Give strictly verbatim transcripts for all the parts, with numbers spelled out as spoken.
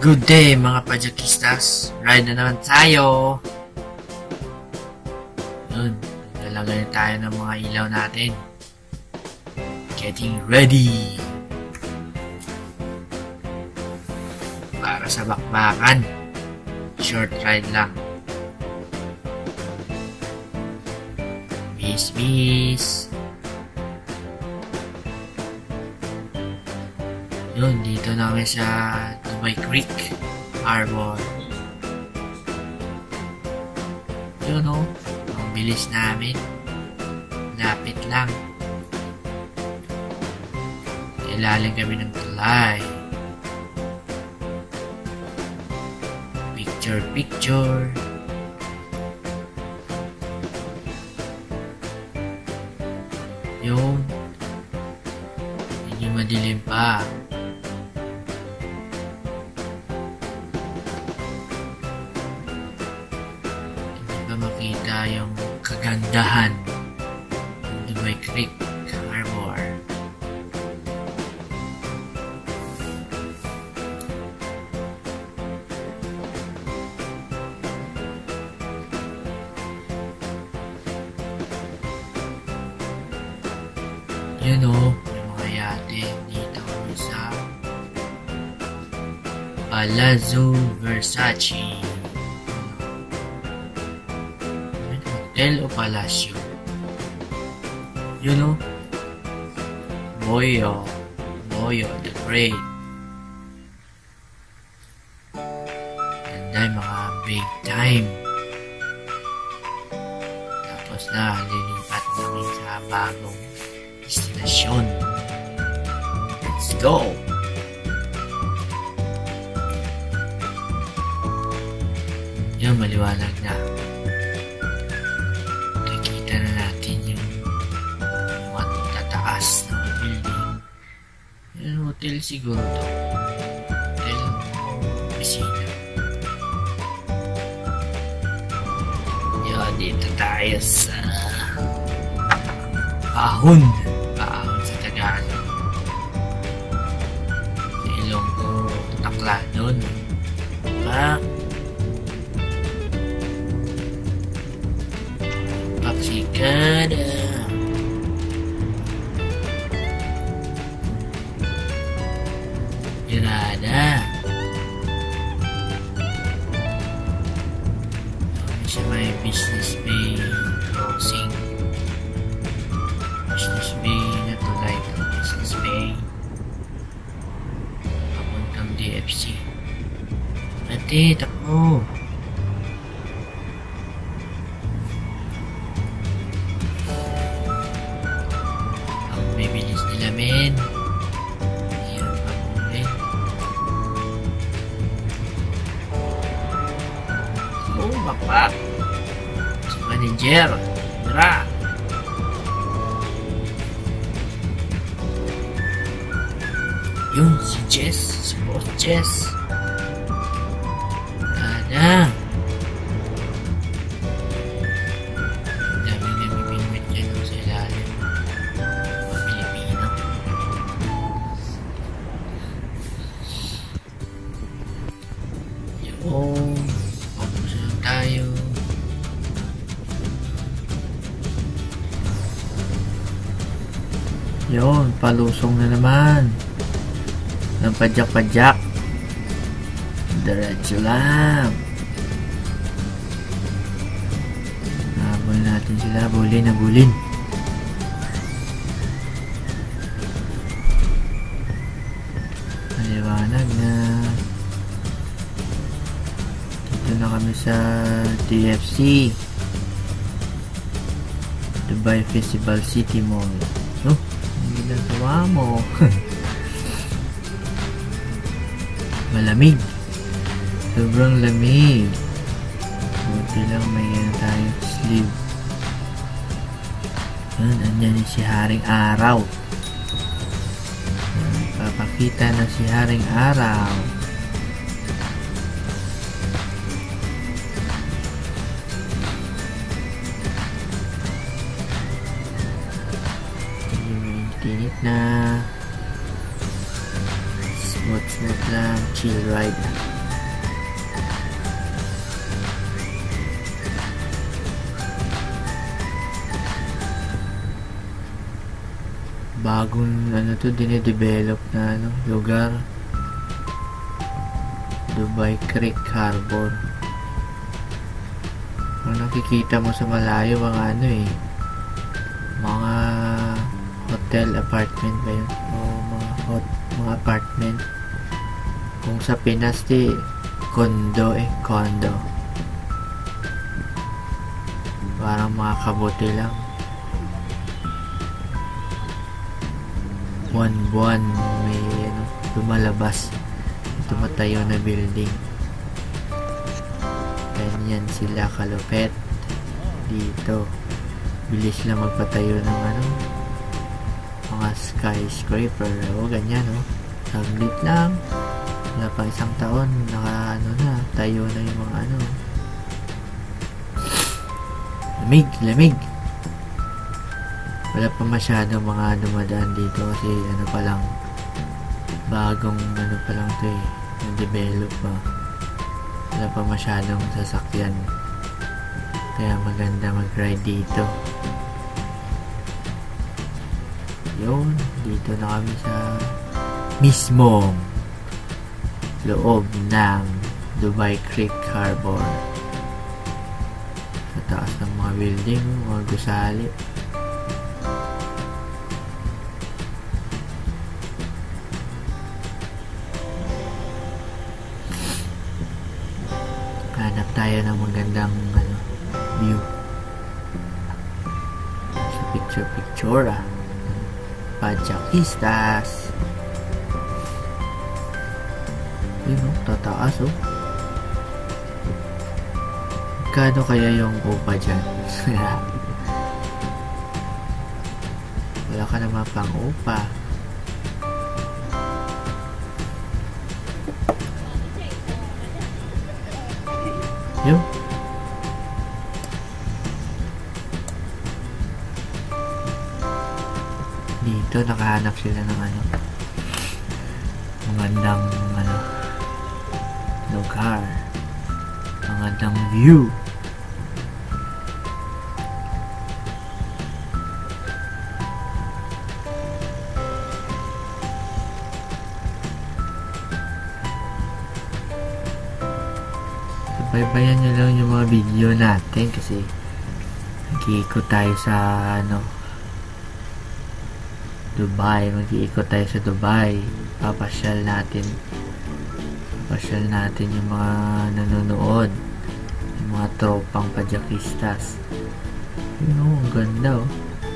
Good day mga pajakistas, ride na naman tayo. Yun, naglalagay na tayo ng mga ilaw natin. Getting ready para sa bakbakan. Short ride lang. Bis bis. Yun, dito na kami sa Dubai Creek Harbor. Yun o, ang bilis namin. Lapit lang. Ilalim kami ng tulay. Picture picture. Yun. Hindi madilim pa. Makita yung kagandahan ng Dubai Creek Harbor. Yun o, may mga yate dito kami sa Palazzo Versace. Hotel o Palacio. Yun o. Moyo. Moyo the Great. Ganda yung mga big time. Tapos na, lilipat namin sa bagong destinasyon. Let's go! Yun, maliwanag na. Hotel siguro to. Hotel opisina. Yun, dito tayo sa Ahon. Ahon sa Tagalog. Sa Ilonggo, Taclanon. Pa Paksikada. Irada. Kami siya may Business Bay Crossing. Business Bay na tulay ng Business Bay. Papuntang D F C. Ate, takbo. Ang bibilis nila, men. Bakbak si manager. Tara. Yun si Jess, si Boss Jess. Ada dami na bibinwit dyan sa ilalim mga Pilipino. Yun tayo. Yun, palusong na naman ng padyak-padyak. Diretso lang. Habol natin sila. Bulin na bulin. Maliwanag na. Dito na kami sa D F C, Dubai Festival City Mall. Oh, ang ginagawa mo. Malamig. Sobrang lamig. Buti lang may yan tayong sleeve. Yan, andyan si Haring Araw. Papakita na si Haring Araw. Tinit na Smooth smooth lang, chill ride. Bagong ano to, dine-develop na ano, lugar. Dubai Creek Harbor. Kung nakikita mo sa malayo mga ano eh, mga hotel, apartment ba yun? O mga hot, mga apartment. Kung sa Pinas di condo eh, condo. Parang mga kabuti lang. Buwan-buwan may ano, lumalabas, tumatayo na building. Ganyan sila kalupet dito. Bilis lang magpatayo ng ano, mga skyscraper o ganyan o. Saglit lang, wala pa isang taon, naka ano na, tayo na yung mga ano. Lamig, lamig. Wala pa masyado mga dumadaan dito kasi ano pa lang, bagong ano pa lang to eh, na-develop pa. Wala pa masyadong sasakyan, kaya maganda mag-ride dito. Yun, dito na kami sa mismong loob ng Dubai Creek Harbor. Sa taas ng mga building, mga gusali. Hanap tayo ng magandang ano, view sa picture picture ah. Pajakistas. Yun o, tataas o. Magkano kaya yung upa dyan? Wala ka naman pang upa. Yun. Dito nakahanap sila ng ano, magandang ano, lugar, magandang view. Baybayan nyo lang yung mga video natin kasi nag-iikot tayo sa ano, Dubai. Mag-iikot tayo sa Dubai. Papasyal natin. Papasyal natin yung mga nanonood. Yung mga tropang pajakistas. Yun o, ang ganda o.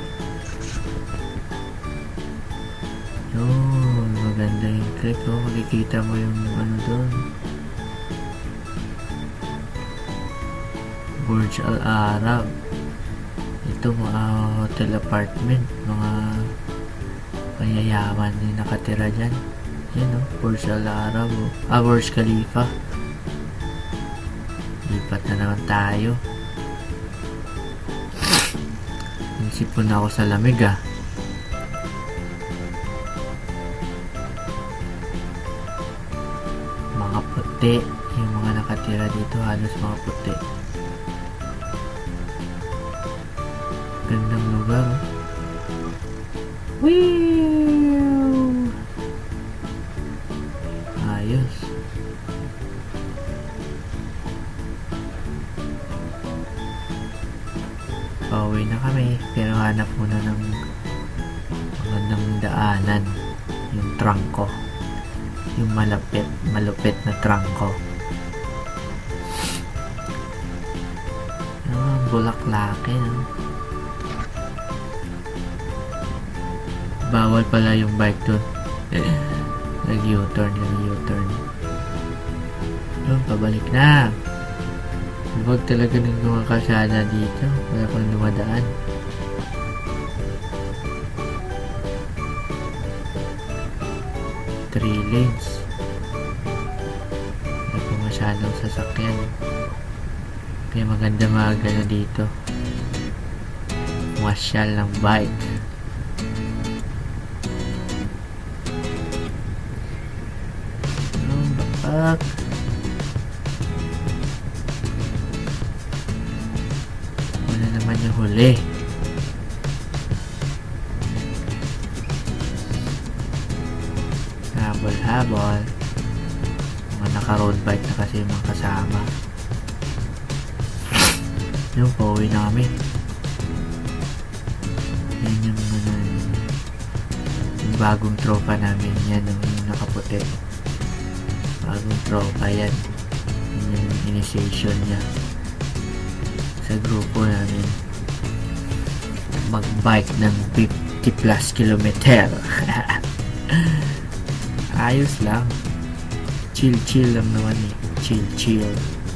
Yun, maganda yung creek o. Makikita mo yung ano doon. Burj Al Arab. Ito mga hotel apartment, mga mayayaman din nakatira dyan. Yan o, Burj Al Arab o. Ah, Burj Khalifa. Lipat na naman tayo. Nagsipon ako sa lamig ah. Mga puti yung mga nakatira dito, halos mga puti. Gandang lugar oh. Whee! Ayos. Pauwi na kami, pero hanap muna ng magandang daanan, yung trangko, yung malapit malupit na trangko. Ah, Bulaklake no? Bawal pala yung bike doon. Nag-U-turn, nag-U-turn. Yun, pabalik na. Huwag talaga ng mga kalsada dito. Wala pang dumadaan. Three lanes. Wala pang masyadong sasakyan. Kaya maganda magana dito. Masyal ng bike. fuck? Wala naman yung huli. Habol-habol. Mga naka-road bike na kasi yung mga kasama. Yung pauwi na kami. Yan yung, ano, yung bagong tropa namin. Yan yung, yung nakaputi. Bagong tropa yan. Yan yung initiation niya sa grupo namin. Mag-bike ng fifty plus kilometer. Ayos lang. Chill chill lang naman eh. Chill chill.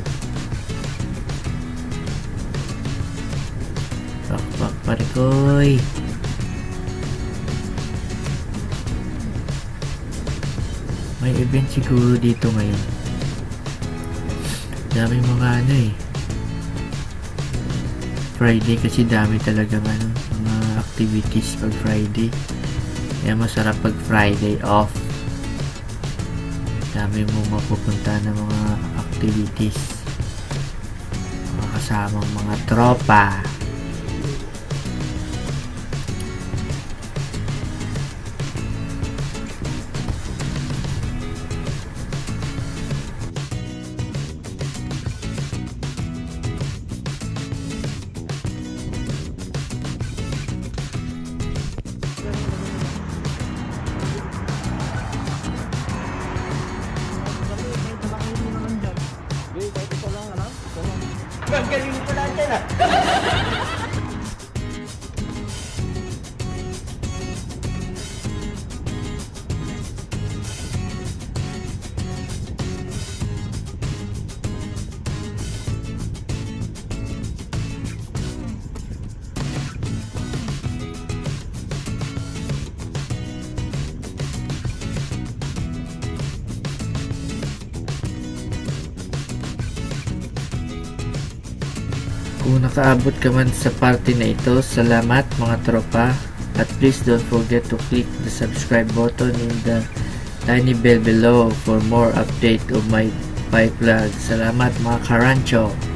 Pak pak parikoy. May event siguro dito ngayon. Dami mga ano eh. Friday kasi dami talagang ano, mga activities pag Friday. Kaya masarap pag Friday off. Dami mo mapupunta ng mga activities. Mga kasamang mga tropa. Galing mo pala dyan ah. Kung nakaabot ka man sa party na ito, salamat mga tropa. At please don't forget to click the subscribe button and the tiny bell below for more update of my bike vlog. Salamat mga karancho.